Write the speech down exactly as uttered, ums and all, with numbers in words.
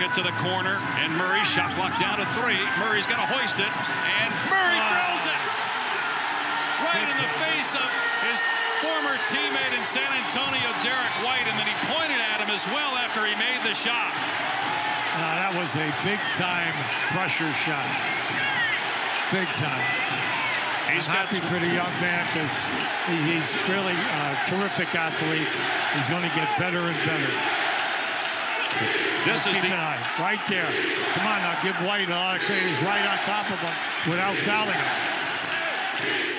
it to the corner, and Murray shot clock down to three. Murray's going to hoist it, and Murray wow. drills it right in the face of his former teammate in San Antonio, Derrick White, and then he pointed at him as well after he made the shot. Uh, that was a big-time pressure shot. Big time. He's I'm happy for the young man because he's really a terrific athlete. He's going to get better and better. This is the eye right there. Come on now, give White a lot of credit. He's right on top of him without fouling him.